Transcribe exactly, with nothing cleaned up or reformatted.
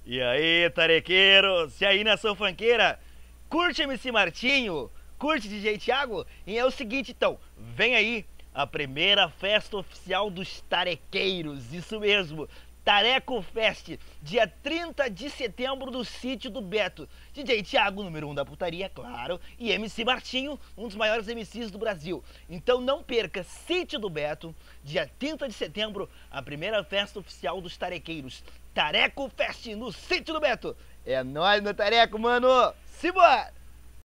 E aí, tarequeiros? E aí, nação funkeira? Curte M C Martinho? Curte D J Thiago? E é o seguinte, então, vem aí a primeira festa oficial dos tarequeiros, isso mesmo, Tareco Fest, dia trinta de setembro no Sítio do Beto. D J Thiago, número um da putaria, claro, e M C Martinho, um dos maiores M Cs do Brasil. Então não perca, Sítio do Beto, dia trinta de setembro, a primeira festa oficial dos tarequeiros. Tareco Fest no Sítio do Beto. É nóis, meu tareco, mano! Simbora!